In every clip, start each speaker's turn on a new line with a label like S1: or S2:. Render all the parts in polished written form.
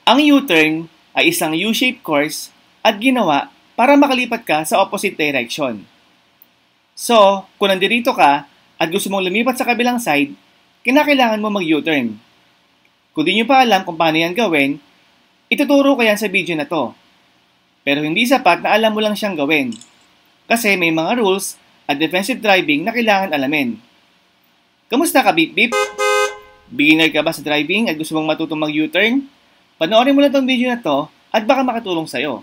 S1: Ang U-turn ay isang U-shaped course at ginawa para makalipat ka sa opposite direction. So, kung nandirito ka at gusto mong lumipat sa kabilang side, kinakailangan mo mag-U-turn. Kung di nyo pa alam kung paano yan gawin, ituturo ko yan sa video na to. Pero hindi sapat na alam mo lang siyang gawin. Kasi may mga rules at defensive driving na kailangan alamin. Kamusta ka, Beep Beep? Beginner ka ba sa driving at gusto mong matutong mag-U-turn? Panoorin mo lang tong video na to at baka makatulong sa'yo.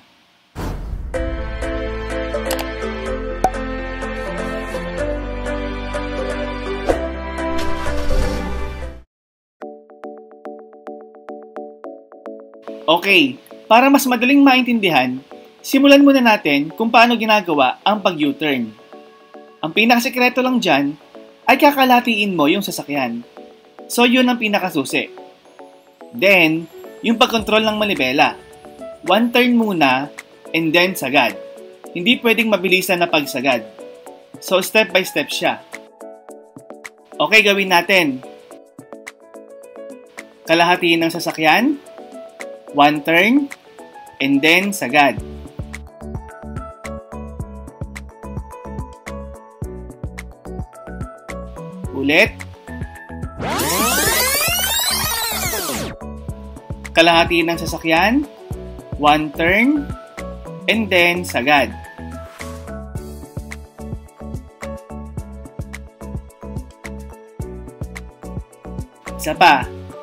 S1: Okay, para mas madaling maintindihan, simulan muna natin kung paano ginagawa ang pag-U-turn. Ang pinakasekreto lang dyan ay kakalatiin mo yung sasakyan. So yun ang pinakasusi. Then, yung pag-control ng manibela. One turn muna and then sagad. Hindi pwedeng mabilisan na pagsagad. So step by step siya. Okay, gawin natin. Kalahatiin ng sasakyan. One turn, and then sagad. Ulit. Kalahati ng sasakyan. One turn, and then sagad. Isa pa.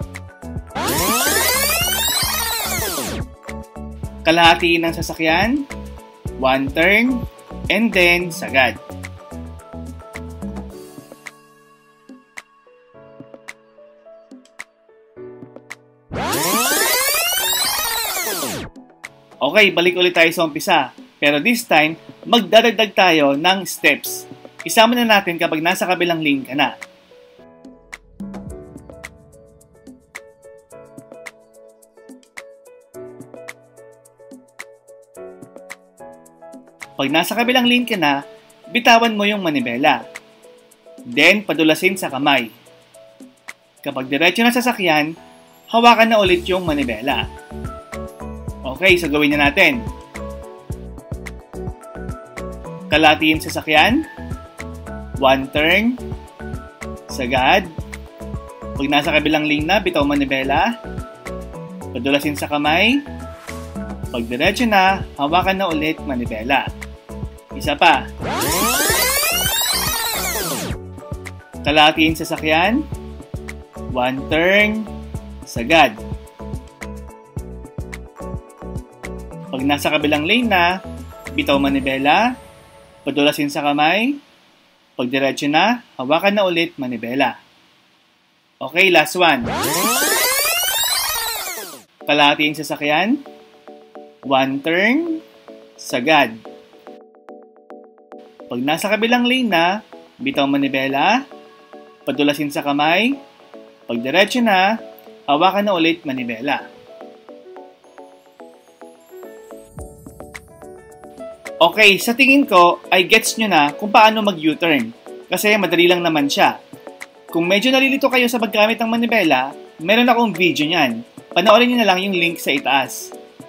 S1: Kalahati ng sasakyan, one turn, and then sagad. Okay, balik ulit tayo sa umpisa. Pero this time, magdadagdag tayo ng steps. Isama na natin kapag nasa kabilang lane ka na. Pag nasa kabilang lane ka na, bitawan mo yung manibela. Then, padulasin sa kamay. Kapag diretso na sasakyan, hawakan na ulit yung manibela. Okay, so gawin na natin. Kalahatiin sasakyan. One turn. Sagad. Pag nasa kabilang lane na, bitaw manibela. Padulasin sa kamay. Pag diretso na, hawakan na ulit manibela. Isa pa. Kalahatiin sasakyan. One turn. Sagad. Pag nasa kabilang lane na, bitaw manibela. Padulasin sa kamay. Pag diretso na, hawakan na ulit manibela. Okay, last one. Kalahatiin sasakyan. One turn. Sagad. Pag nasa kabilang lane na, bitaw manibela, padulasin sa kamay, pag diretso na, hawakan na ulit manibela. Okay, sa tingin ko ay gets nyo na kung paano mag-U-turn kasi madali lang naman siya. Kung medyo nalilito kayo sa paggamit ng manibela, meron akong video niyan. Panoorin nyo na lang yung link sa itaas.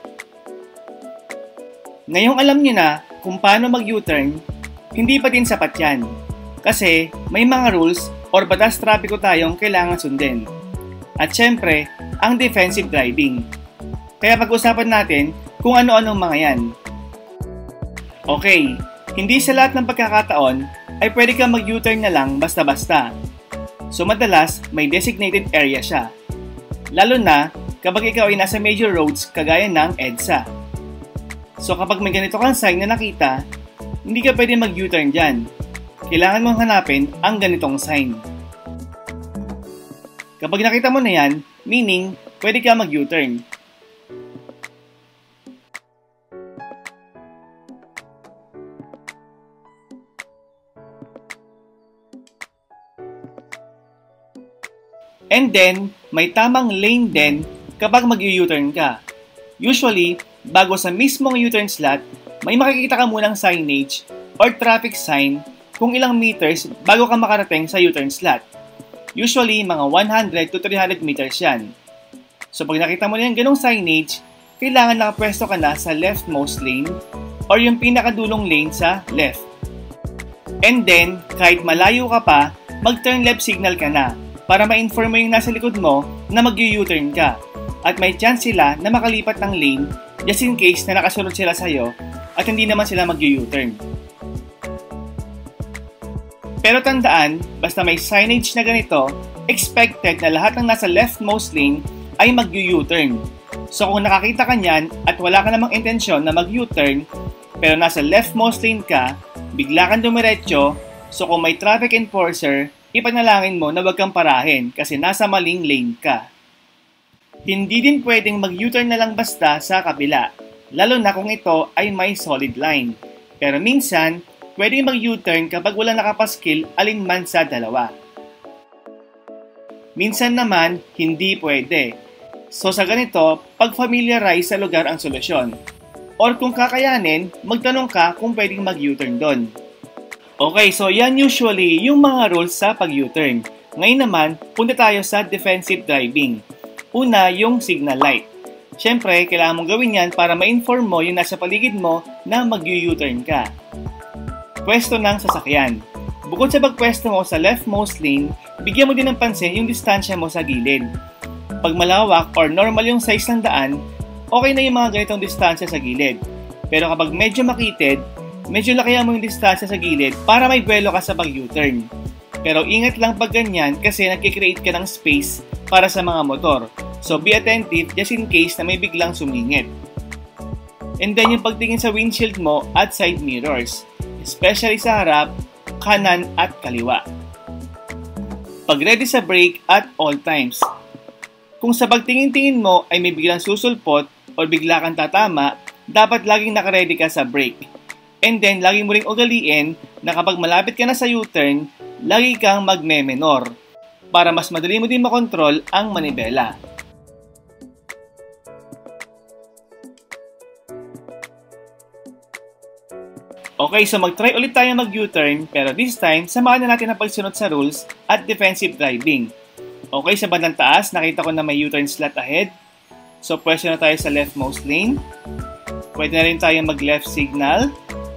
S1: Ngayong alam nyo na kung paano mag-U-turn, hindi pa din sapat yan. Kasi may mga rules or batas trapiko tayong kailangan sundin. At syempre, ang defensive driving. Kaya pag-usapan natin kung ano-anong mga yan. Okay, hindi sa lahat ng pagkakataon ay pwede kang mag-U-turn na lang basta-basta. So madalas, may designated area siya. Lalo na kapag ikaw ay nasa major roads kagaya ng EDSA. So kapag may ganito kang sign na nakita, hindi ka pwede mag-U-turn dyan. Kailangan mong hanapin ang ganitong sign. Kapag nakita mo na yan, meaning, pwede ka mag-U-turn. And then, may tamang lane din kapag mag-U-turn ka. Usually, bago sa mismong U-turn slot, may makikita ka munang signage or traffic sign kung ilang meters bago ka makarating sa U-turn slot. Usually, mga 100 to 300 meters yan. So pag nakita mo na yung ganong signage, kailangan nakapwesto ka na sa leftmost lane or yung pinakadulong lane sa left. And then, kahit malayo ka pa, mag-turn left signal ka na para ma-inform mo yung nasa likod mo na mag-U-turn ka. At may chance sila na makalipat ng lane just in case na nakasunod sila sa'yo at hindi naman sila mag-U-turn. Pero tandaan, basta may signage na ganito, expected na lahat ng nasa leftmost lane ay mag-U-turn. So kung nakakita ka niyan at wala ka namang intensyon na mag-U-turn, pero nasa leftmost lane ka, bigla kang dumiretso, so kung may traffic enforcer, ipanalangin mo na wag kang parahin kasi nasa maling lane ka. Hindi din pwedeng mag-U-turn na lang basta sa kabila, lalo na kung ito ay may solid line. Pero minsan, pwedeng mag-U-turn kapag wala nakapaskil alinman sa dalawa. Minsan naman, hindi pwede. So sa ganito, pag-familiarize sa lugar ang solusyon. Or kung kakayanin, magtanong ka kung pwedeng mag-U-turn doon. Okay, so yan usually yung mga rules sa pag-U-turn. Ngayon naman, punta tayo sa defensive driving. Una, yung signal light. Siyempre, kailangan mong gawin yan para ma-inform mo yung nasa paligid mo na mag-U-turn ka. Pwesto ng sasakyan. Bukod sa pagpwesto mo sa leftmost lane, bigyan mo din ng pansin yung distansya mo sa gilid. Pag malawak or normal yung size ng daan, okay na yung mga ganitong distansya sa gilid. Pero kapag medyo makitid, medyo lakihan mo yung distansya sa gilid para may buwelo ka sa pag-U-turn. Pero ingat lang pag ganyan kasi nagkikreate ka ng space para sa mga motor. So be attentive just in case na may biglang sumingit. And then yung pagtingin sa windshield mo at side mirrors, especially sa harap, kanan at kaliwa. Pag ready sa brake at all times. Kung sa pagtingin-tingin mo ay may biglang susulpot o bigla kang tatama, dapat laging nakaredy ka sa brake. And then, lagi mo ring ugaliin na kapag malapit ka na sa U-turn, lagi kang magme-menor para mas madali mo din makontrol ang manibela. Okay, so mag-try ulit tayo mag-U-turn pero this time, samahan na natin ang pagsunod sa rules at defensive driving. Okay, sa bandang taas, nakita ko na may U-turn slot ahead. So, pwesto na tayo sa leftmost lane. Pwede na rin tayo mag-left signal.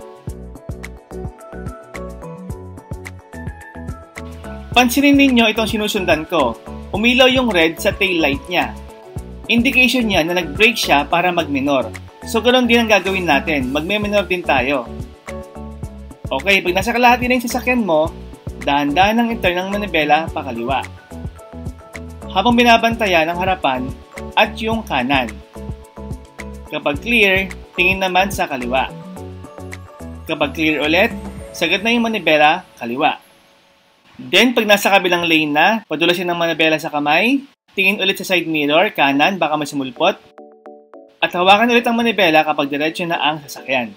S1: Pansinin ninyo itong sinusundan ko. Umilaw yung red sa tail light niya. Indication niya na nag-brake siya para mag-minor. So, ganoon din ang gagawin natin. Magme-minor din tayo. Okay, pag nasa kalahati na yung sasakyan mo, dahan-dahan ang i-turn ng manibela pakaliwa. Habang binabantayan ang harapan at yung kanan. Kapag clear, tingin naman sa kaliwa. Kapag clear ulit, sagad na yung manibela kaliwa. Then, pag nasa kabilang lane na, padulasin ng manibela sa kamay, tingin ulit sa side mirror, kanan, baka may sumulpot, at hawakan ulit ang manibela kapag diretso na ang sasakyan.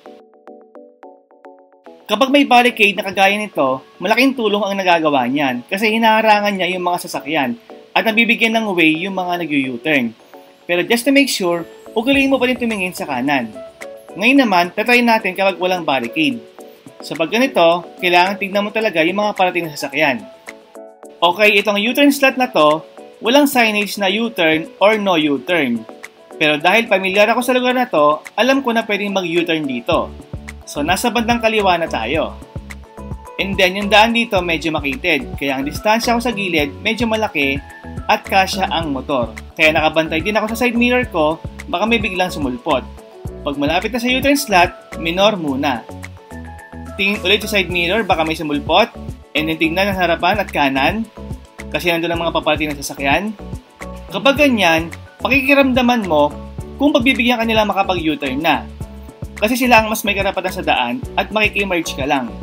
S1: Kapag may barricade na kagaya nito, malaking tulong ang nagagawa niyan kasi hinaharangan niya yung mga sasakyan at nabibigyan ng way yung mga nag-U-turn. Pero just to make sure, ugaliin mo pa rin tumingin sa kanan. Ngayon naman, tatry natin kapag walang barricade. So pag ganito, kailangan tignan mo talaga yung mga parating na sasakyan. Okay, itong U-turn slot na to, walang signage na U-turn or no U-turn. Pero dahil pamilyar ako sa lugar na to, alam ko na pwedeng mag-U-turn dito. So nasa bandang kaliwa na tayo. And then yung daan dito medyo makitid, kaya ang distansya ko sa gilid medyo malaki at kasya ang motor. Kaya nakabantay din ako sa side mirror ko, baka may biglang sumulpot. Pag malapit na sa U-turn slot, minor muna. Tingin ulit sa side mirror, baka may sumulpot. And then tingnan ang harapan at kanan, kasi nandun ang mga paparating ng sasakyan. Kapag ganyan, pakikiramdaman mo kung pagbibigyan ka nila makapag-U-turn na. Kasi sila ang mas may karapatan sa daan at makikimerge ka lang.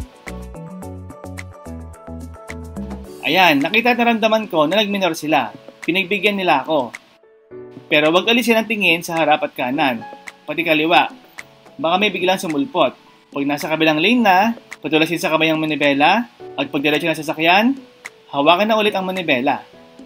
S1: Ayan, nakita at naramdaman ko na nagminor sila. Pinagbigyan nila ako. Pero wag alisin ang tingin sa harap at kanan, pati kaliwa. Baka may biglang sumulpot. Pag nasa kabilang lane na, patulasin sa kamay ang manibela, at pag diretso na sasakyan, hawakan na ulit ang manibela.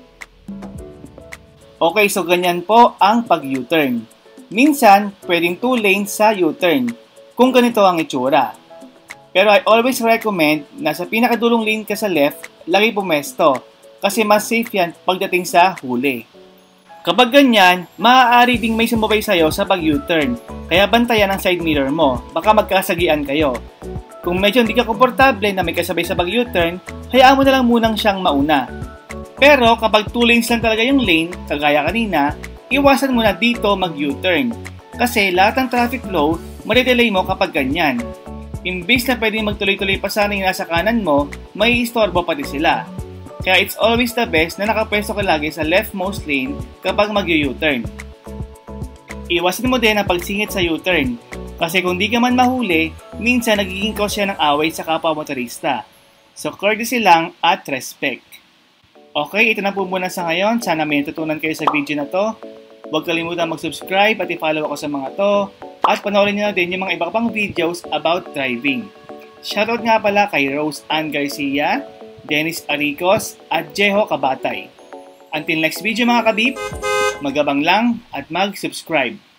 S1: Okay, so ganyan po ang pag-U-turn. Minsan, pwedeng 2 lanes sa U-turn kung ganito ang itsura. Pero I always recommend na sa pinakadulong lane ka sa left, lagi pumesto kasi mas safe yan pagdating sa huli. Kapag ganyan, maaari ding may sumabay sa'yo sa pag-U-turn, kaya bantayan ang side mirror mo, baka magkasagian kayo. Kung medyo hindi ka komportable na may kasabay sa pag-U-turn, hayaan mo na lang munang siyang mauna. Pero kapag 2 lanes lang talaga yung lane, kagaya kanina, iwasan mo na dito mag-U-turn. Kasi lahat ng traffic flow, maridelay mo kapag ganyan. Imbis na pwedeng magtuloy-tuloy pa sana yung nasa kanan mo, may istorbo pati sila. Kaya it's always the best na nakapwesto ka lagi sa leftmost lane kapag mag-U-turn. Iwasan mo din ang pagsingit sa U-turn. Kasi kung di ka man mahuli, minsan nagiging cause yan ng away sa kapwa motorista. So courtesy lang at respect. Okay, ito na po muna sa ngayon. Sana may natutunan kayo sa video na to. Huwag kalimutan mag-subscribe at i-follow ako sa mga to. At panoorin nyo na din yung mga iba pang videos about driving. Shoutout nga pala kay Rose Ann Garcia, Dennis Aricos at Jeho Kabatay. Until next video mga kabib, magabang lang at mag-subscribe.